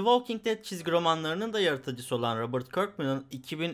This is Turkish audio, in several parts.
Walking Dead çizgi romanlarının da yaratıcısı olan Robert Kirkman'ın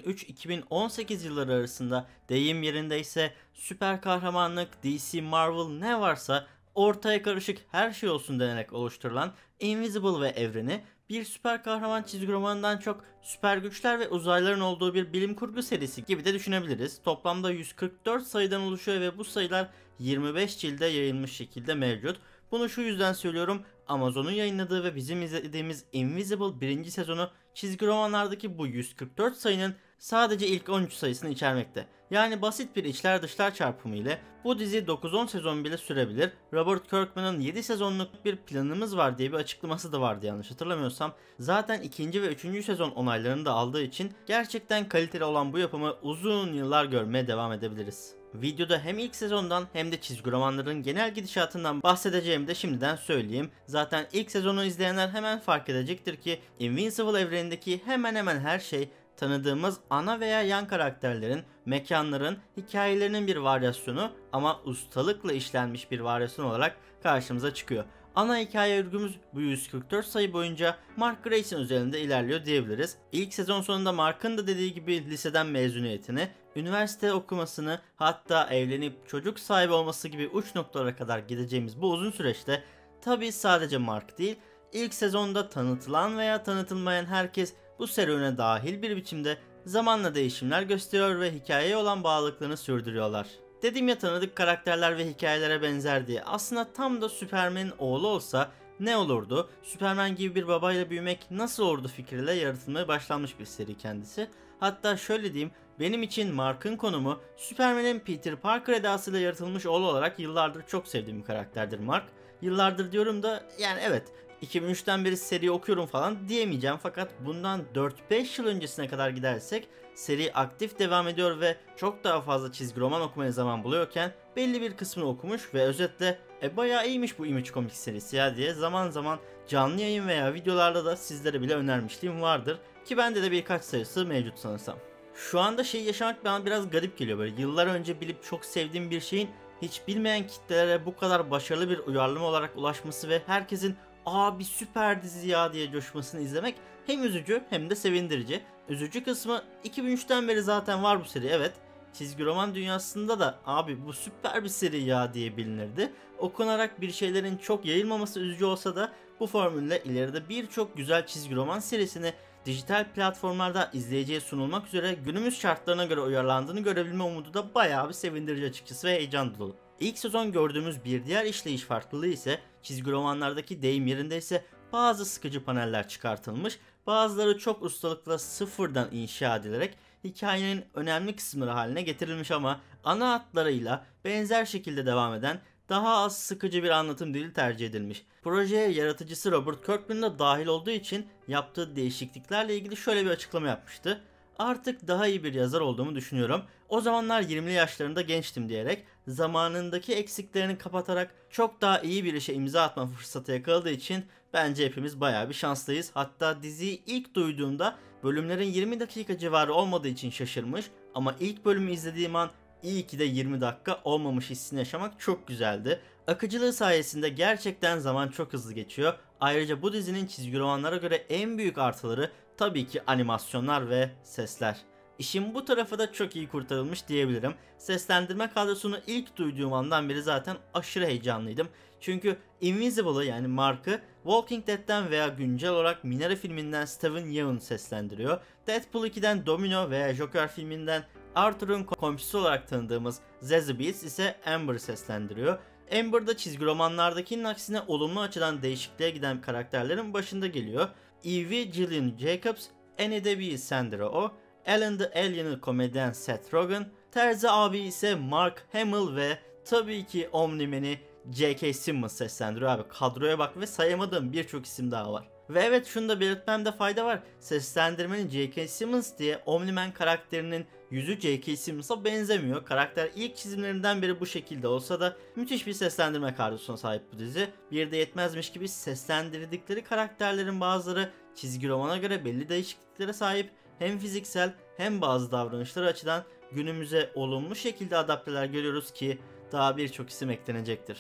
2003-2018 yılları arasında deyim yerindeyse süper kahramanlık, DC, Marvel ne varsa ortaya karışık her şey olsun denerek oluşturulan Invisible ve evreni bir süper kahraman çizgi romanından çok süper güçler ve uzaylıların olduğu bir bilim kurgu serisi gibi de düşünebiliriz. Toplamda 144 sayıdan oluşuyor ve bu sayılar 25 cilde yayılmış şekilde mevcut. Bunu şu yüzden söylüyorum. Amazon'un yayınladığı ve bizim izlediğimiz Invisible 1. sezonu çizgi romanlardaki bu 144 sayının sadece ilk 13 sayısını içermekte. Yani basit bir içler dışlar çarpımı ile bu dizi 9-10 sezon bile sürebilir. Robert Kirkman'ın 7 sezonluk bir planımız var diye bir açıklaması da vardı yanlış hatırlamıyorsam. Zaten 2. ve 3. sezon onaylarını da aldığı için gerçekten kaliteli olan bu yapımı uzun yıllar görmeye devam edebiliriz. Videoda hem ilk sezondan hem de çizgi romanların genel gidişatından bahsedeceğimi de şimdiden söyleyeyim. Zaten ilk sezonu izleyenler hemen fark edecektir ki Invincible evrenindeki hemen hemen her şey tanıdığımız ana veya yan karakterlerin, mekanların, hikayelerinin bir varyasyonu ama ustalıkla işlenmiş bir varyasyon olarak karşımıza çıkıyor. Ana hikaye örgümüz bu 144 sayı boyunca Mark Grayson üzerinde ilerliyor diyebiliriz. İlk sezon sonunda Mark'ın da dediği gibi liseden mezuniyetini, üniversite okumasını, hatta evlenip çocuk sahibi olması gibi uç noktalara kadar gideceğimiz bu uzun süreçte tabi sadece Mark değil, ilk sezonda tanıtılan veya tanıtılmayan herkes bu serüvene dahil bir biçimde zamanla değişimler gösteriyor ve hikayeye olan bağlılıklarını sürdürüyorlar. Dedim ya tanıdık karakterler ve hikayelere benzer diye. Aslında tam da Superman'in oğlu olsa ne olurdu? Superman gibi bir babayla büyümek nasıl olurdu fikriyle yaratılmaya başlanmış bir seri kendisi. Hatta şöyle diyeyim, benim için Mark'ın konumu Superman'in Peter Parker edasıyla yaratılmış oğlu olarak yıllardır çok sevdiğim bir karakterdir Mark. Yıllardır diyorum da yani evet 2003'ten beri seri okuyorum falan diyemeyeceğim fakat bundan 4-5 yıl öncesine kadar gidersek seri aktif devam ediyor ve çok daha fazla çizgi roman okumaya zaman buluyorken belli bir kısmını okumuş ve özetle bayağı iyiymiş bu Image Comics serisi ya diye zaman zaman canlı yayın veya videolarda da sizlere bile önermişliğim vardır ki bende de birkaç sayısı mevcut sanırsam. Şu anda şey yaşamak bana biraz garip geliyor, böyle yıllar önce bilip çok sevdiğim bir şeyin hiç bilmeyen kitlelere bu kadar başarılı bir uyarlama olarak ulaşması ve herkesin "Aa bir süper dizi ya" diye coşmasını izlemek hem üzücü hem de sevindirici. Üzücü kısmı 2003'ten beri zaten var bu seri, evet. Çizgi roman dünyasında da "abi bu süper bir seri ya" diye bilinirdi. Okunarak bir şeylerin çok yayılmaması üzücü olsa da bu formülle ileride birçok güzel çizgi roman serisini dijital platformlarda izleyiciye sunulmak üzere günümüz şartlarına göre uyarlandığını görebilme umudu da bayağı bir sevindirici açıkçası ve heyecan dolu. İlk sezon gördüğümüz bir diğer işleyiş farklılığı ise çizgi romanlardaki deyim yerindeyse bazı sıkıcı paneller çıkartılmış, bazıları çok ustalıkla sıfırdan inşa edilerek hikayenin önemli kısımları haline getirilmiş ama ana hatlarıyla benzer şekilde devam eden daha az sıkıcı bir anlatım dili tercih edilmiş. Projeye yaratıcısı Robert Kirkman da dahil olduğu için yaptığı değişikliklerle ilgili şöyle bir açıklama yapmıştı. "Artık daha iyi bir yazar olduğumu düşünüyorum. O zamanlar 20'li yaşlarında gençtim" diyerek zamanındaki eksiklerini kapatarak çok daha iyi bir işe imza atma fırsatı yakaladığı için bence hepimiz bayağı bir şanslıyız. Hatta diziyi ilk duyduğumda bölümlerin 20 dakika civarı olmadığı için şaşırmış ama ilk bölümü izlediğim an iyi ki de 20 dakika olmamış hissini yaşamak çok güzeldi. Akıcılığı sayesinde gerçekten zaman çok hızlı geçiyor. Ayrıca bu dizinin çizgi romanlara göre en büyük artıları tabii ki animasyonlar ve sesler. İşin bu tarafı da çok iyi kurtarılmış diyebilirim. Seslendirme kadrosunu ilk duyduğum andan beri zaten aşırı heyecanlıydım. Çünkü Invincible'ı yani Mark'ı Walking Dead'den veya güncel olarak Minari filminden Steven Yeun seslendiriyor. Deadpool 2'den Domino veya Joker filminden Arthur'un komşusu olarak tanıdığımız Zazie Beetz ise Amber'ı seslendiriyor. Amber da çizgi romanlardakinin aksine olumlu açıdan değişikliğe giden karakterlerin başında geliyor. Evie Gillian Jacobs, Annie DeVille Sandra Oh, Alan the Alien'ı komedyen Seth Rogen, Terzi abi ise Mark Hamill ve tabii ki Omni-Man'i J.K. Simmons seslendiriyor abi. Kadroya bak ve sayamadığım birçok isim daha var. Ve evet şunu da belirtmemde fayda var. Seslendirmenin J.K. Simmons diye Omni-Man karakterinin yüzü J.K. Simmons'a benzemiyor. Karakter ilk çizimlerinden beri bu şekilde olsa da müthiş bir seslendirme kadrosuna sahip bu dizi. Bir de yetmezmiş gibi seslendirdikleri karakterlerin bazıları çizgi romana göre belli değişikliklere sahip. Hem fiziksel hem bazı davranışları açıdan günümüze olumlu şekilde adapteler görüyoruz ki daha birçok isim eklenecektir.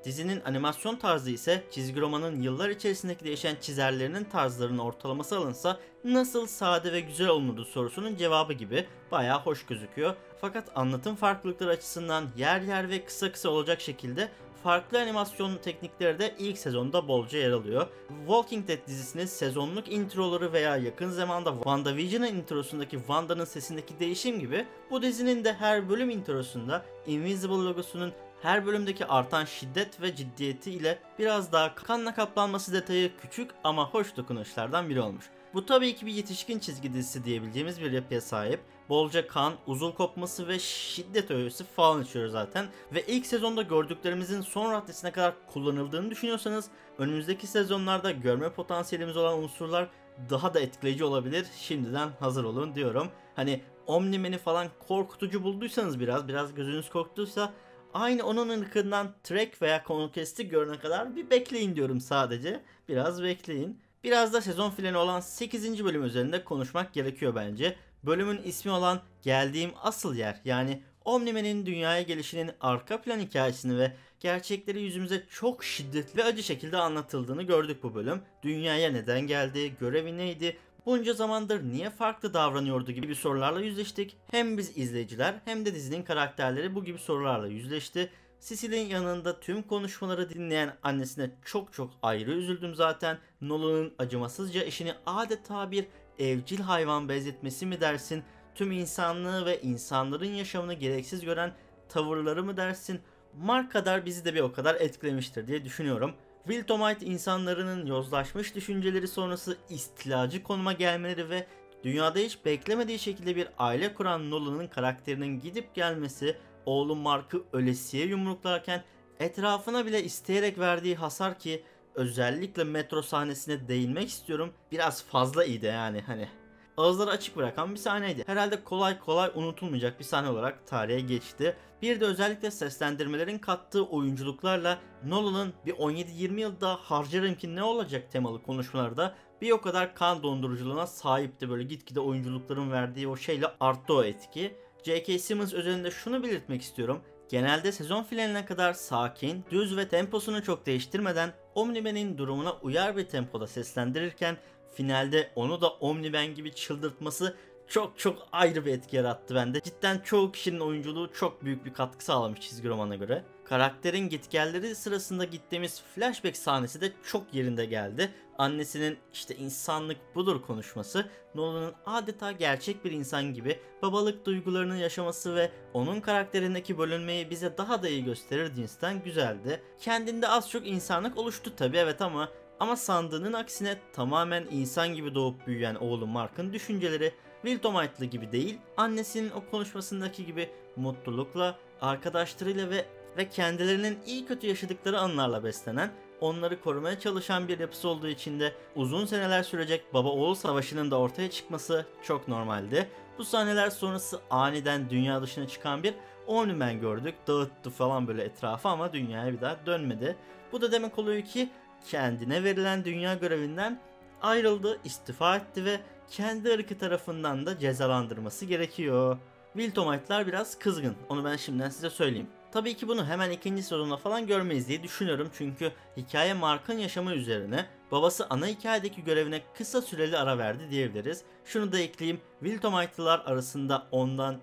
Dizinin animasyon tarzı ise çizgi romanın yıllar içerisindeki değişen çizerlerinin tarzlarının ortalaması alınsa nasıl sade ve güzel olurdu sorusunun cevabı gibi bayağı hoş gözüküyor. Fakat anlatım farklılıkları açısından yer yer ve kısa kısa olacak şekilde farklı animasyon teknikleri de ilk sezonda bolca yer alıyor. Walking Dead dizisinin sezonluk introları veya yakın zamanda WandaVision'ın introsundaki Wanda'nın sesindeki değişim gibi bu dizinin de her bölüm introsunda Invincible logosunun her bölümdeki artan şiddet ve ciddiyeti ile biraz daha kanla kaplanması detayı küçük ama hoş dokunuşlardan biri olmuş. Bu tabii ki bir yetişkin çizgi dizisi diyebileceğimiz bir yapıya sahip. Bolca kan, uzuv kopması ve şiddet öğesi falan içiyor zaten. Ve ilk sezonda gördüklerimizin son raddesine kadar kullanıldığını düşünüyorsanız önümüzdeki sezonlarda görme potansiyelimiz olan unsurlar daha da etkileyici olabilir. Şimdiden hazır olun diyorum. Hani Omni-Man'i falan korkutucu bulduysanız biraz gözünüz korktuysa aynı onun ırkından Trek veya Conquest'i görene kadar bir bekleyin diyorum sadece. Biraz bekleyin. Biraz da sezon finali olan 8. bölüm üzerinde konuşmak gerekiyor bence. Bölümün ismi olan Geldiğim Asıl Yer, yani Omni-Man'in dünyaya gelişinin arka plan hikayesini ve gerçekleri yüzümüze çok şiddetli ve acı şekilde anlatıldığını gördük bu bölüm. Dünyaya neden geldi, görevi neydi, bunca zamandır niye farklı davranıyordu gibi sorularla yüzleştik. Hem biz izleyiciler hem de dizinin karakterleri bu gibi sorularla yüzleşti. Cecily'nin yanında tüm konuşmaları dinleyen annesine çok ayrı üzüldüm zaten. Nolan'ın acımasızca eşini adeta bir evcil hayvan benzetmesi mi dersin? Tüm insanlığı ve insanların yaşamını gereksiz gören tavırları mı dersin? Mark kadar bizi de bir o kadar etkilemiştir diye düşünüyorum. Wiltomite insanlarının yozlaşmış düşünceleri sonrası istilacı konuma gelmeleri ve dünyada hiç beklemediği şekilde bir aile kuran Nolan'ın karakterinin gidip gelmesi, oğlu Mark'ı ölesiye yumruklarken etrafına bile isteyerek verdiği hasar ki özellikle metro sahnesine değinmek istiyorum. Biraz fazla iyiydi yani hani. Ağızları açık bırakan bir sahneydi. Herhalde kolay kolay unutulmayacak bir sahne olarak tarihe geçti. Bir de özellikle seslendirmelerin kattığı oyunculuklarla Nolan'ın bir 17-20 yıl daha harcarım ki ne olacak temalı konuşmalarda bir o kadar kan donduruculuğuna sahipti. Böyle gitgide oyunculukların verdiği o şeyle arttı o etki. J.K. Simmons özelinde şunu belirtmek istiyorum. Genelde sezon finaline kadar sakin, düz ve temposunu çok değiştirmeden Omni-Man'in durumuna uyar bir tempoda seslendirirken finalde onu da Omni-Man gibi çıldırtması çok ayrı bir etki yarattı bende. Cidden çoğu kişinin oyunculuğu çok büyük bir katkı sağlamış çizgi romana göre. Karakterin gitgelleri sırasında gittiğimiz flashback sahnesi de çok yerinde geldi. Annesinin işte insanlık budur konuşması, Nolan'ın adeta gerçek bir insan gibi babalık duygularını yaşaması ve onun karakterindeki bölünmeyi bize daha da iyi gösterir cinsten güzeldi. Kendinde az çok insanlık oluştu tabi evet ama sandığının aksine tamamen insan gibi doğup büyüyen oğlu Mark'ın düşünceleri Wiltomite'lı gibi değil, annesinin o konuşmasındaki gibi mutlulukla, arkadaşlarıyla ve kendilerinin iyi kötü yaşadıkları anlarla beslenen, onları korumaya çalışan bir yapısı olduğu için de uzun seneler sürecek baba oğul savaşının da ortaya çıkması çok normaldi. Bu sahneler sonrası aniden dünya dışına çıkan bir Omni-Man gördük. Dağıttı falan böyle etrafı ama dünyaya bir daha dönmedi. Bu da demek oluyor ki kendine verilen dünya görevinden ayrıldı, istifa etti ve kendi ırkı tarafından da cezalandırması gerekiyor. Wiltomite'lar biraz kızgın. Onu ben şimdiden size söyleyeyim. Tabii ki bunu hemen ikinci sezonda falan görmeyiz diye düşünüyorum çünkü hikaye Mark'ın yaşamı üzerine, babası ana hikayedeki görevine kısa süreli ara verdi diyebiliriz. Şunu da ekleyeyim, Wiltomite'lılar arasında ondan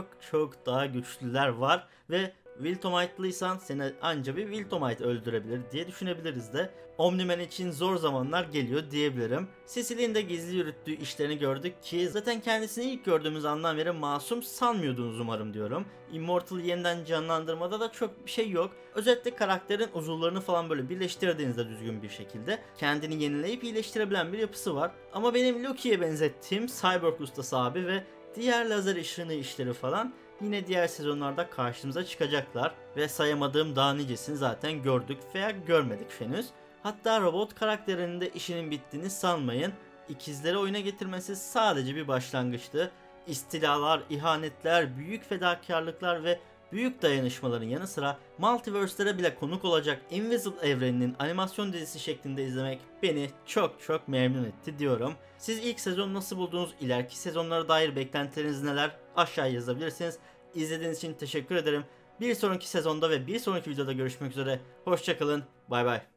çok daha güçlüler var ve Wiltomite'lıysan seni anca bir Wiltomite öldürebilir diye düşünebiliriz de. Omni-Man için zor zamanlar geliyor diyebilirim. Cecily'nin de gizli yürüttüğü işlerini gördük ki zaten kendisini ilk gördüğümüz andan beri masum sanmıyordunuz umarım diyorum. Immortal'ı yeniden canlandırmada da çok bir şey yok. Özellikle karakterin uzuvlarını falan böyle birleştirdiğinizde düzgün bir şekilde kendini yenileyip iyileştirebilen bir yapısı var. Ama benim Loki'ye benzettiğim Cyborg ustası abi ve diğer lazer ışını işleri falan yine diğer sezonlarda karşımıza çıkacaklar ve sayamadığım daha nicesini zaten gördük veya görmedik henüz. Hatta robot karakterinin de işinin bittiğini sanmayın. İkizleri oyuna getirmesi sadece bir başlangıçtı. İstilalar, ihanetler, büyük fedakarlıklar ve büyük dayanışmaların yanı sıra multiverse'lere bile konuk olacak Invisible evreninin animasyon dizisi şeklinde izlemek beni çok memnun etti diyorum. Siz ilk sezonu nasıl buldunuz? İleriki sezonlara dair beklentileriniz neler? Aşağıya yazabilirsiniz. İzlediğiniz için teşekkür ederim. Bir sonraki sezonda ve bir sonraki videoda görüşmek üzere. Hoşçakalın. Bay bay.